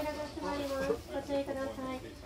扉が閉まります。ご注意ください。